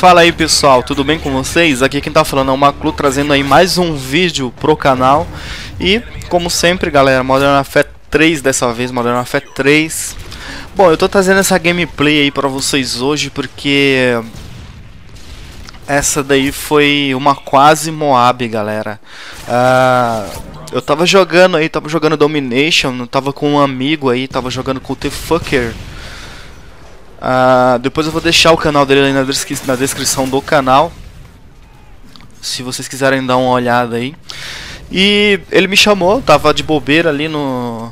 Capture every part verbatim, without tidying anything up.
Fala aí pessoal, tudo bem com vocês? Aqui quem tá falando é o Maclu, trazendo aí mais um vídeo pro canal. E como sempre galera, Modern Warfare três dessa vez, Modern Warfare três. Bom, eu tô trazendo essa gameplay aí pra vocês hoje porque essa daí foi uma quase Moab, galera. uh, Eu tava jogando aí, tava jogando Domination, tava com um amigo aí, tava jogando com o T-Fucker. Uh, depois eu vou deixar o canal dele aí na, descri na descrição do canal, se vocês quiserem dar uma olhada aí. E ele me chamou, tava de bobeira ali no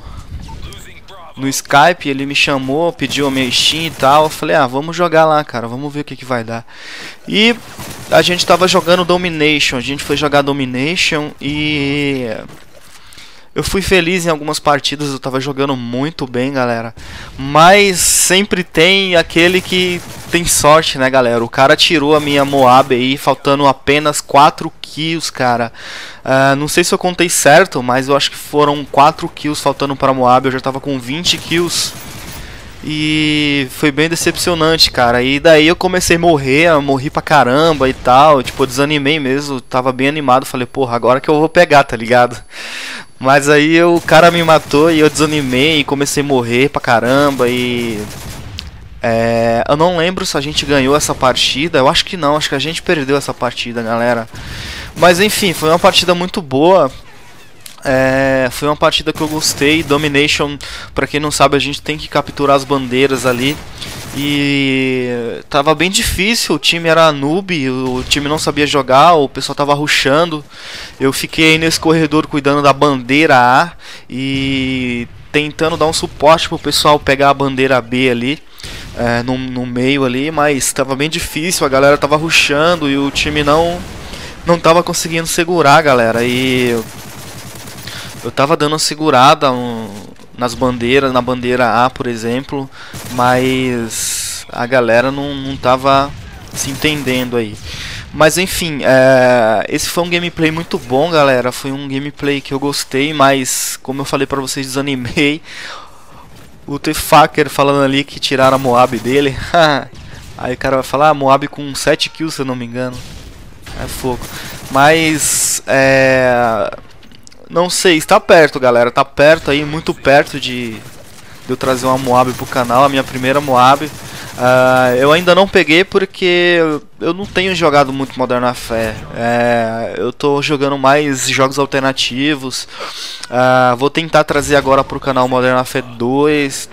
no Skype, ele me chamou, pediu a minha Steam e tal. Eu falei, ah, vamos jogar lá, cara, vamos ver o que que vai dar. E a gente tava jogando Domination, a gente foi jogar Domination e eu fui feliz em algumas partidas, eu tava jogando muito bem, galera. Mas sempre tem aquele que tem sorte, né, galera? O cara tirou a minha Moab aí, faltando apenas quatro kills, cara. Uh, não sei se eu contei certo, mas eu acho que foram quatro kills faltando para Moab. Eu já tava com vinte kills. E foi bem decepcionante, cara. E daí eu comecei a morrer, eu morri pra caramba e tal. Tipo, eu desanimei mesmo, tava bem animado. Falei, porra, agora que eu vou pegar, tá ligado? Mas aí eu, o cara me matou e eu desanimei e comecei a morrer pra caramba. E é, eu não lembro se a gente ganhou essa partida. Eu acho que não, acho que a gente perdeu essa partida, galera. Mas enfim, foi uma partida muito boa. É, foi uma partida que eu gostei. Domination, pra quem não sabe, a gente tem que capturar as bandeiras ali. E tava bem difícil, o time era noob, o time não sabia jogar, o pessoal tava rushando. Eu fiquei nesse corredor cuidando da bandeira A e tentando dar um suporte pro pessoal pegar a bandeira B ali, é, no, no meio ali, mas tava bem difícil, a galera tava rushando e o time não, não tava conseguindo segurar, galera. E eu tava dando uma segurada um, nas bandeiras, na bandeira A, por exemplo, mas a galera não, não tava se entendendo aí. Mas enfim, é, esse foi um gameplay muito bom, galera. Foi um gameplay que eu gostei, mas como eu falei pra vocês, desanimei. O T-Fucker falando ali que tiraram a Moab dele. Aí o cara vai falar, ah, Moab com sete kills, se eu não me engano. É fogo. Mas é... não sei, está perto, galera, tá perto aí, muito perto de, de eu trazer uma Moab pro canal, a minha primeira Moab. Uh, eu ainda não peguei porque eu não tenho jogado muito Modern Warfare. É, eu tô jogando mais jogos alternativos. Uh, vou tentar trazer agora pro canal Modern Warfare dois.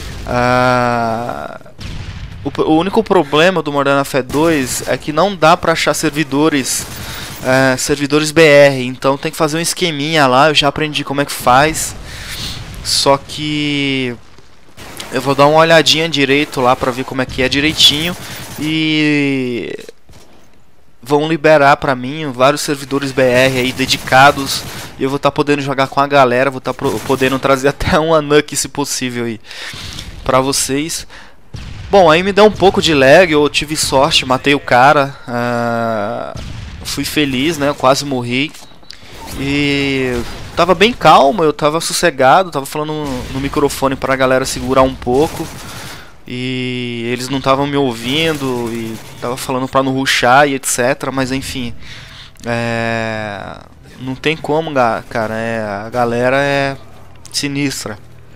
Uh, o, o único problema do Modern Warfare dois é que não dá pra achar servidores É, servidores B R, então tem que fazer um esqueminha lá. Eu já aprendi como é que faz, só que eu vou dar uma olhadinha direito lá pra ver como é que é direitinho. E vão liberar pra mim vários servidores B R aí dedicados, e eu vou estar tá podendo jogar com a galera. Vou estar tá podendo trazer até um Anuki, se possível, aí pra vocês. Bom, aí me deu um pouco de lag, eu tive sorte, matei o cara. uh... Fui feliz, né? Eu quase morri. E tava bem calmo, eu tava sossegado, tava falando no, no microfone pra galera segurar um pouco. E eles não estavam me ouvindo e tava falando pra não rushar e etc. Mas enfim, é... não tem como, cara. É... a galera é sinistra.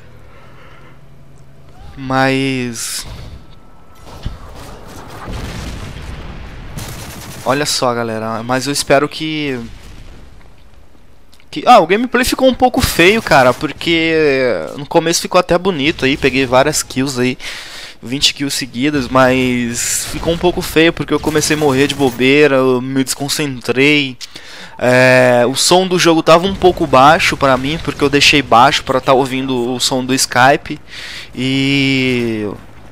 Mas olha só, galera, mas eu espero que... que... Ah, o gameplay ficou um pouco feio, cara, porque no começo ficou até bonito aí, peguei várias kills aí, vinte kills seguidas, mas ficou um pouco feio porque eu comecei a morrer de bobeira, eu me desconcentrei. É... o som do jogo tava um pouco baixo pra mim, porque eu deixei baixo pra estar ouvindo o som do Skype. E...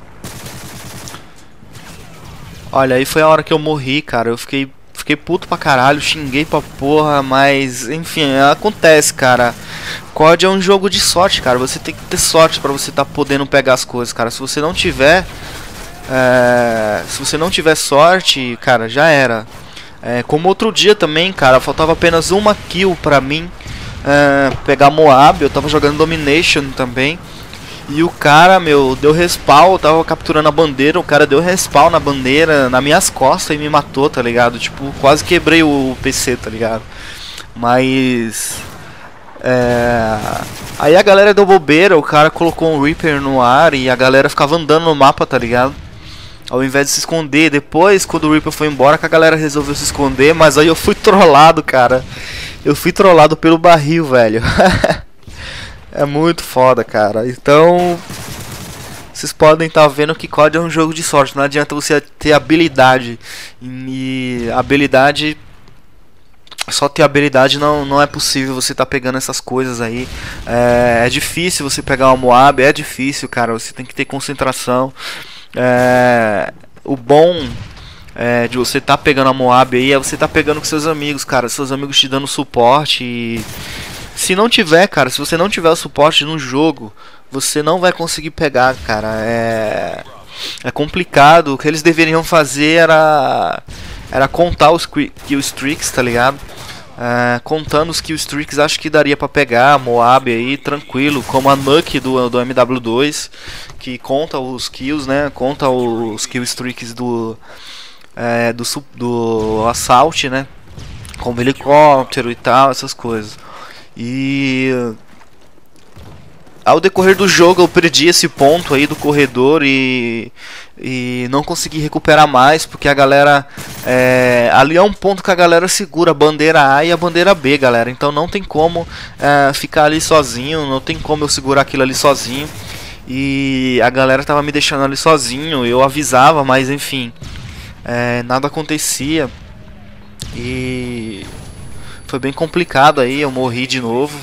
olha, aí foi a hora que eu morri, cara. Eu fiquei, fiquei puto pra caralho, xinguei pra porra, mas enfim, acontece, cara. C O D é um jogo de sorte, cara. Você tem que ter sorte pra você tá podendo pegar as coisas, cara. Se você não tiver, é, se você não tiver sorte, cara, já era. É, como outro dia também, cara, faltava apenas uma kill pra mim é, pegar Moab. Eu tava jogando Domination também. E o cara, meu, deu respawn, eu tava capturando a bandeira, o cara deu respawn na bandeira, nas minhas costas e me matou, tá ligado? Tipo, quase quebrei o P C, tá ligado? Mas... É... Aí a galera deu bobeira, o cara colocou um Reaper no ar e a galera ficava andando no mapa, tá ligado? Ao invés de se esconder. Depois, quando o Reaper foi embora, que a galera resolveu se esconder, mas aí eu fui trollado, cara. Eu fui trollado pelo barril, velho. É muito foda, cara. Então, vocês podem estar vendo que C O D é um jogo de sorte. Não adianta você ter habilidade. E habilidade... Só ter habilidade não, não é possível você tá pegando essas coisas aí. É, é difícil você pegar uma Moab, é difícil, cara. Você tem que ter concentração. É, o bom é, de você tá pegando a Moab aí é você tá pegando com seus amigos, cara. Seus amigos te dando suporte e... Se não tiver, cara, se você não tiver o suporte no jogo, você não vai conseguir pegar, cara. É, é complicado. O que eles deveriam fazer era era contar os kill streaks, tá ligado? É, contando os kill streaks, acho que daria pra pegar a Moab aí tranquilo, como a Nuke do, do M W dois, que conta os kills, né? Conta os kill streaks do é, do, do Assault, né? Como helicóptero e tal, essas coisas. E ao decorrer do jogo eu perdi esse ponto aí do corredor e, e não consegui recuperar mais, porque a galera é, ali é um ponto que a galera segura a bandeira A e a bandeira B, galera. Então não tem como é, ficar ali sozinho, não tem como eu segurar aquilo ali sozinho. E a galera tava me deixando ali sozinho, eu avisava, mas enfim, é, nada acontecia. E... foi bem complicado aí, eu morri de novo.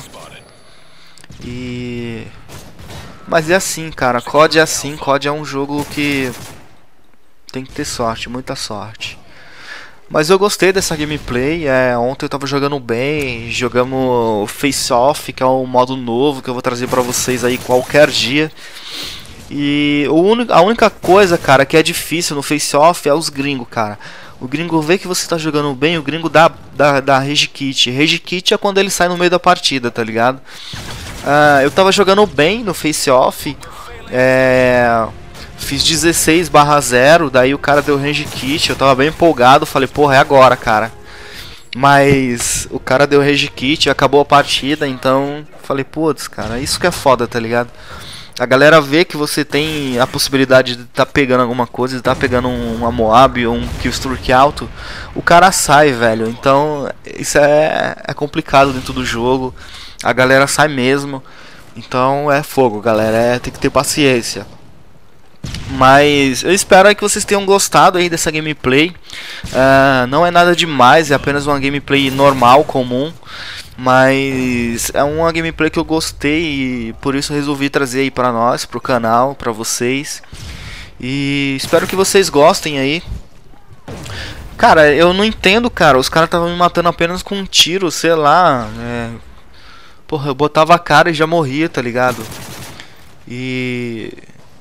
E... Mas é assim, cara, C O D é assim, C O D é um jogo que tem que ter sorte, muita sorte. Mas eu gostei dessa gameplay, é, ontem eu tava jogando bem, jogamos Face Off, que é um modo novo que eu vou trazer pra vocês aí qualquer dia. E o único, a única coisa, cara, que é difícil no Face Off é os gringos, cara. O gringo vê que você tá jogando bem, o gringo dá, dá, dá Rage Quit. Rage Quit é quando ele sai no meio da partida, tá ligado? Uh, eu tava jogando bem no Face Off, é, fiz dezesseis barra zero, daí o cara deu Rage Quit, eu tava bem empolgado, falei, porra, é agora, cara. Mas o cara deu Rage Quit, acabou a partida, então falei, putz, cara, isso que é foda, tá ligado? A galera vê que você tem a possibilidade de estar tá pegando alguma coisa, de estar tá pegando um, uma Moab ou um killstreak alto, o cara sai, velho. Então isso é, é complicado dentro do jogo, a galera sai mesmo. Então é fogo, galera, é, tem que ter paciência. Mas eu espero que vocês tenham gostado aí dessa gameplay. Uh, não é nada demais, é apenas uma gameplay normal, comum. Mas é uma gameplay que eu gostei e por isso resolvi trazer aí pra nós, pro canal, pra vocês. E espero que vocês gostem aí. Cara, eu não entendo, cara. Os caras estavam me matando apenas com um tiro, sei lá. É... Porra, eu botava a cara e já morria, tá ligado? E...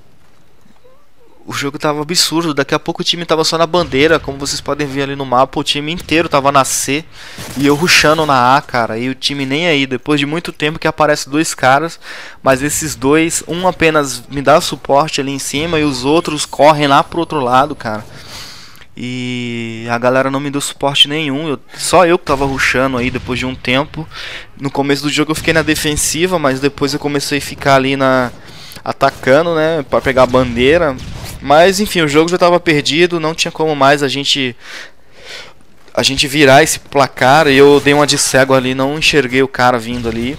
o jogo tava absurdo, daqui a pouco o time tava só na bandeira, como vocês podem ver ali no mapa, o time inteiro tava na C e eu rushando na A, cara, e o time nem aí, depois de muito tempo que aparece dois caras, mas esses dois, um apenas me dá suporte ali em cima e os outros correm lá pro outro lado, cara. E a galera não me deu suporte nenhum, eu, só eu que tava rushando aí depois de um tempo. No começo do jogo eu fiquei na defensiva, mas depois eu comecei a ficar ali na... atacando, né, pra pegar a bandeira. Mas enfim, o jogo já estava perdido, não tinha como mais a gente a gente virar esse placar. E eu dei uma de cego ali, não enxerguei o cara vindo ali.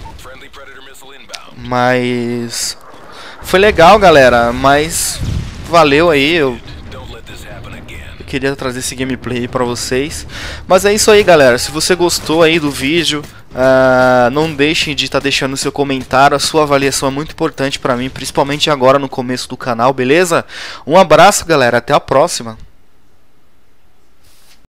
Mas foi legal, galera, mas valeu aí, eu, eu queria trazer esse gameplay para vocês. Mas é isso aí, galera, se você gostou aí do vídeo, Uh, não deixem de estar tá deixando seu comentário, a sua avaliação é muito importante para mim, principalmente agora no começo do canal, beleza? Um abraço, galera, até a próxima.